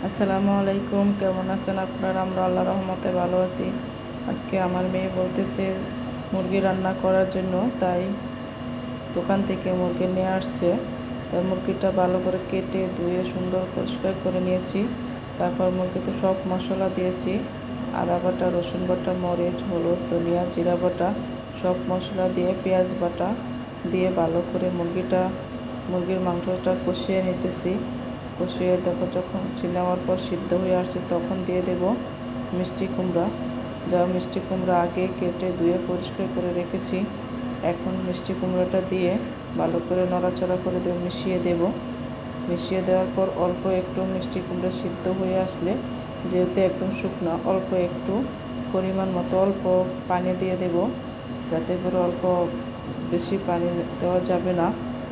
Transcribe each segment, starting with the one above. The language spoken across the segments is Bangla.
আসসালামু আলাইকুম, কেমন আছেন আপনারা? আমরা আল্লাহ রহমতে ভালো আছি। আজকে আমার মেয়ে বলতেছে মুরগি রান্না করার জন্য, তাই দোকান থেকে মুরগি নিয়ে আসছে। তাই মুরগিটা ভালো করে কেটে ধুয়ে সুন্দর পরিষ্কার করে নিয়েছি। তারপর মুরগিতে সব মশলা দিয়েছি, আদা বাটা, রসুন বাটা, মরিচ, হলুদ, ধনিয়া, জিরা বাটা, সব মশলা দিয়ে পেঁয়াজ বাটা দিয়ে ভালো করে মুরগির মাংসটা কষিয়ে নিতেছি। কষিয়ে দেখো যখন নেওয়ার পর সিদ্ধ হয়ে আসছে তখন দিয়ে দেব মিষ্টি কুমড়া। মিষ্টি কুমড়া আগে কেটে ধুয়ে পরিষ্কার করে রেখেছি। এখন মিষ্টি কুমড়াটা দিয়ে ভালো করে নড়াচড়া করে মিশিয়ে দেব। মিশিয়ে দেওয়ার পর অল্প একটু মিষ্টি কুমড়া সিদ্ধ হয়ে আসলে, যেহেতু একদম শুকনো, অল্প একটু পরিমাণ মতো অল্প পানি দিয়ে দেব, যাতে করে বেশি পানি দেওয়া যাবে না,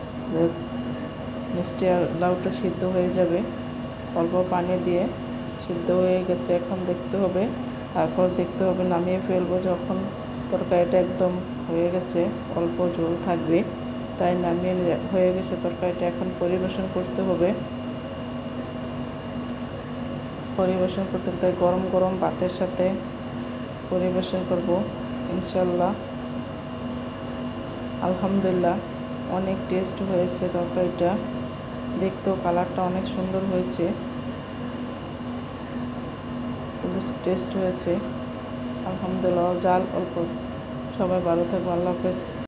মিষ্টি আর লাউটা সিদ্ধ হয়ে যাবে। অল্প পানি দিয়ে সিদ্ধ হয়ে গেছে, এখন তারপর দেখতে হবে নামিয়ে ফেলবো। যখন তরকারিটা একদম হয়ে গেছে, অল্প ঝোল থাকবে, তাই হয়ে গেছে তরকারিটা। এখন পরিবেশন করতে হবে। তাই গরম গরম ভাতের সাথে পরিবেশন করব ইনশাল্লাহ। আলহামদুলিল্লাহ, অনেক টেস্ট হয়েছে তরকারিটা। দেখতেও কালারটা অনেক সুন্দর হয়েছে, কিন্তু টেস্ট হয়েছে আলহামদুলিল্লাহ। জাল অল্প। সবাই ভালো থাকবে। আল্লাহ হাফেজ।